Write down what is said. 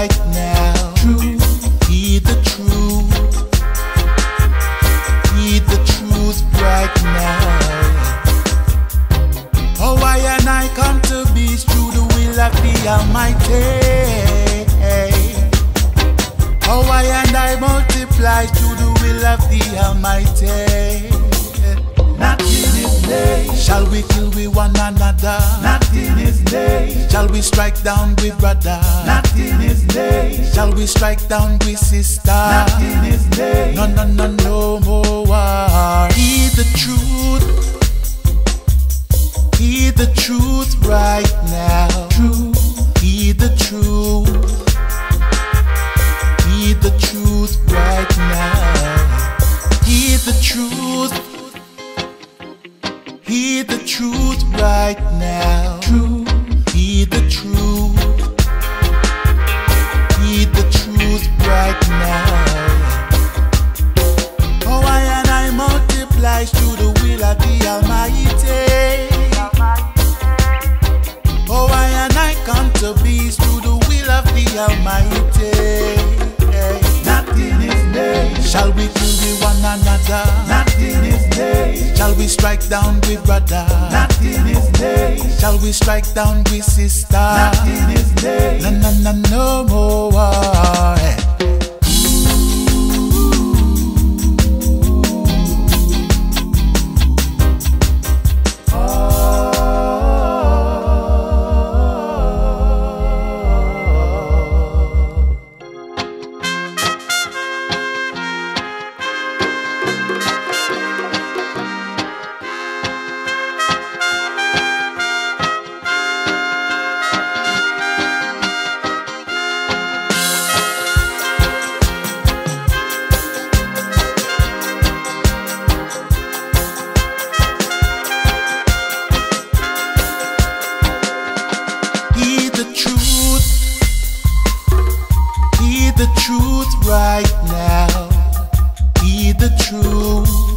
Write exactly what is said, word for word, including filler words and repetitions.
right now. Truth. Heed the truth. Heed the truth right now. Oh, I and I come to be through the will of the Almighty. Oh, I and I multiply through the will of the Almighty. Not in His name shall we kill we one another. Not in His name shall we strike down we brother. Not in His name shall we strike down we sister. Not in His name No, no, no, no more war. Heed the truth. Heed the truth right now. Truth. Heed the truth. Heed the truth right now. Heed the truth. Heed the truth right now. Truth. Heed the truth. Heed the truth right now. Oh, I and I multiply through the will of the Almighty. Oh, I and I come to be through the will of the Almighty. Not in His name shall we kill we one another. Not in His name shall we strike down we brother. Not in His name shall we strike down we sister. Not in His name No, no, no, no more war. Hey. The truth right now. Heed the truth.